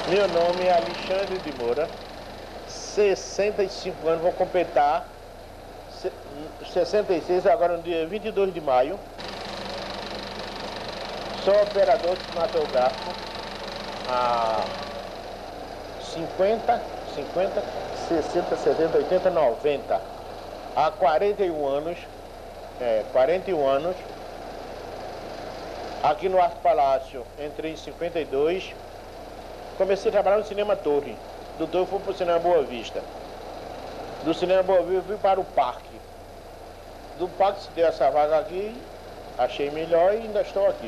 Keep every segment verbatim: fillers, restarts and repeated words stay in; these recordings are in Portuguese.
Meu nome é Alexandre de Moura, sessenta e cinco anos, vou completar sessenta e seis agora no dia vinte e dois de maio. Sou operador cinematográfico há cinquenta, cinquenta, sessenta, setenta, oitenta, noventa. Há quarenta e um anos, é, quarenta e um anos. Aqui no Arte Palácio, entrei em cinquenta e dois. Comecei a trabalhar no Cinema Torre. Do Torre fui para o Cinema Boa Vista. Do Cinema Boa Vista fui para o Parque. Do Parque se deu essa vaga aqui, achei melhor e ainda estou aqui.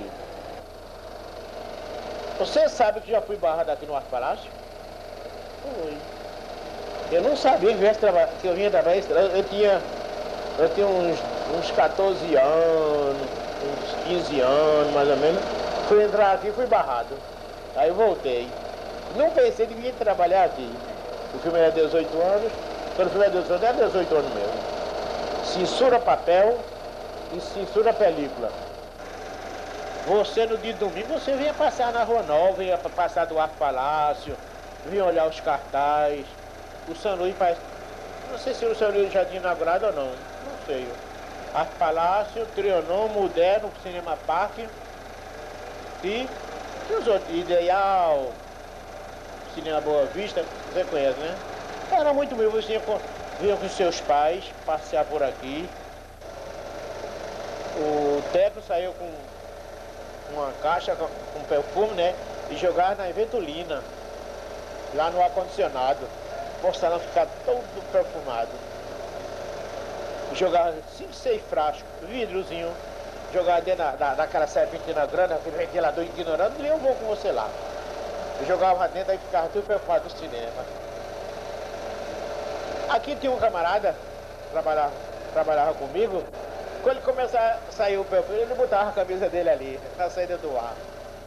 Você sabe que já fui barrado aqui no Arte Palácio? Foi. Eu não sabia que eu vinha trabalhar. Eu tinha, eu tinha uns, uns quatorze anos, uns quinze anos mais ou menos. Fui entrar aqui e fui barrado. Aí voltei. Não pensei que vinha trabalhar aqui. O filme era dezoito anos, quando o filme era dezoito anos, era dezoito anos mesmo. Censura papel e censura película. Você no dia de domingo, você vinha passar na Rua Nova, vinha passar do Arte Palácio, vinha olhar os cartazes. O São Luís parece... Não sei se o São Luís já tinha inaugurado ou não, não sei. Arte Palácio, Trianon, Moderno, Cinema Parque e, e os outros, Ideal, Cinema Boa Vista, você conhece, né? Era muito bem, você vinha com seus pais passear por aqui. O Teco saiu com uma caixa com perfume, né? E jogava na ventolina, lá no ar-condicionado, para o salão ficar todo perfumado. Jogava cinco, seis frascos, vidrozinho, jogava dentro da, da, daquela serpentina grande, aquele ventilador ignorando, e eu vou com você lá. Eu jogava dentro, aí ficava tudo perfumado do cinema. Aqui tinha um camarada, trabalhava, trabalhava comigo. Quando ele começava a sair o perfume, ele botava a camisa dele ali, na saída do ar.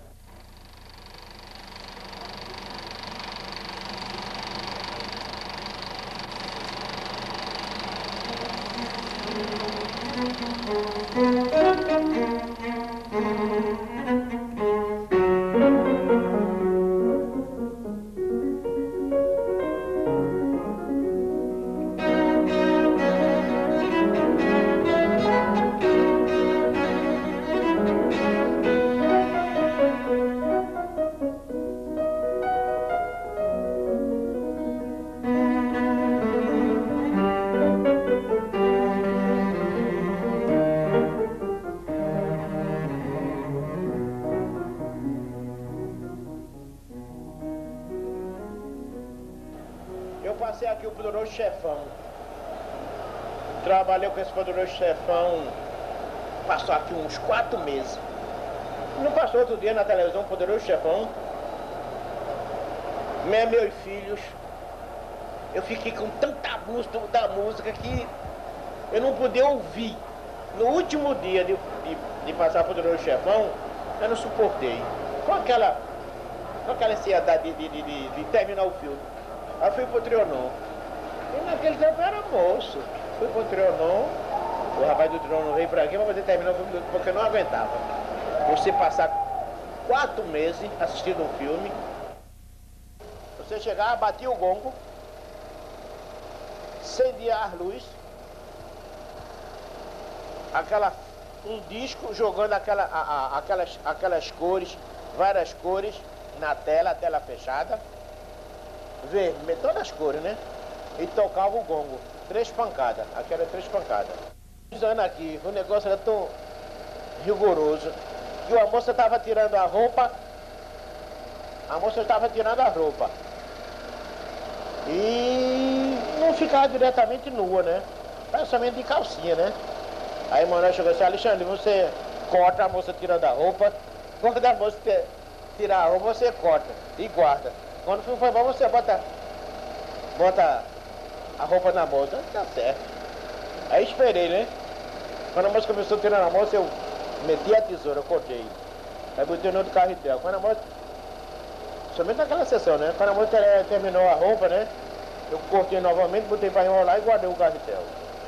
Eu passei aqui o Poderoso Chefão. Trabalhei com esse Poderoso Chefão, passou aqui uns quatro meses. Não passou outro dia na televisão, Poderoso Chefão. Meus, meus filhos. Eu fiquei com tanta música da música que eu não podia ouvir. No último dia de, de, de passar Poderoso Chefão, eu não suportei. Com aquela, com aquela ansiedade de, de, de, de terminar o filme. Aí fui pro Trianon. E naquele tempo eu era moço. Fui pro Trianon. O rapaz do Trianon veio pra aqui pra poder terminar o filme, porque eu não aguentava. Você passar quatro meses assistindo um filme. Você chegava, batia o gongo, acendia as luzes, aquela, um disco jogando aquela, a, a, aquelas, aquelas cores, várias cores na tela, a tela fechada. Vermelho, todas as cores, né? E tocava o gongo, três pancadas, aquela três pancadas. Usando aqui, o negócio era tão rigoroso que a moça estava tirando a roupa, a moça estava tirando a roupa e não ficava diretamente nua, né? Praticamente de calcinha, né? Aí o Manuel chegou assim: Alexandre, você corta a moça tirando a roupa, quando a moça tirar a roupa, você corta e guarda. Quando o filme for bom, você bota, bota a roupa na moça, tá certo. Aí esperei, né? Quando a moça começou a tirar a moça, eu meti a tesoura, eu cortei. Aí botei no outro carretel. Quando a moça, somente naquela sessão, né? Quando a moça terminou a roupa, né? Eu cortei novamente, botei para enrolar e guardei o carretel.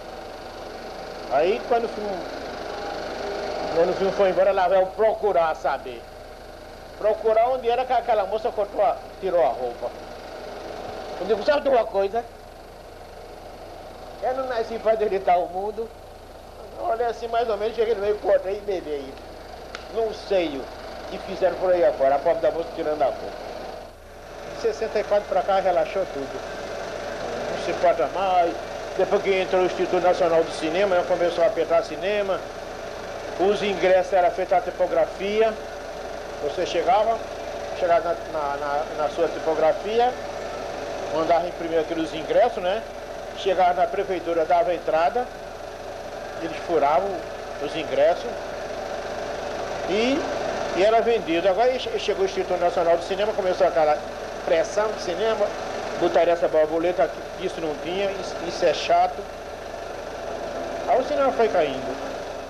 Aí quando o filme, quando o filme foi embora, lá veio procurar saber. procurar onde era que aquela moça cortou a, tirou a roupa. Eu digo, sabe de uma coisa? Eu não nasci para deletar o mundo. Olha assim, mais ou menos, cheguei no meio, cortei e bebi. Não sei o que fizeram por aí agora, a pobre da moça tirando a roupa. De sessenta e quatro para cá relaxou tudo. Não se pode mais. Depois que entrou o Instituto Nacional do Cinema, né, começou a apertar cinema. Os ingressos eram feitos a tipografia. Você chegava, chegava na, na, na, na sua tipografia, mandava imprimir aqueles ingressos, né? Chegava na prefeitura, dava a entrada, eles furavam os ingressos e, e era vendido. Agora chegou o Instituto Nacional do Cinema, começou aquela pressão de cinema, botaria essa borboleta, isso não tinha, isso, isso é chato. Aí o cinema foi caindo.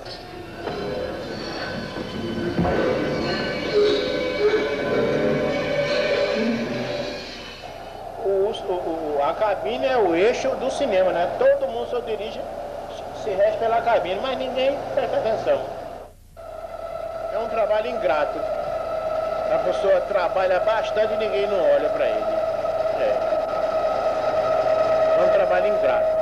O, o, a cabine é o eixo do cinema, né? Todo mundo só dirige, se rege pela cabine, mas ninguém presta atenção. É um trabalho ingrato. A pessoa trabalha bastante e ninguém não olha para ele. É. É um trabalho ingrato.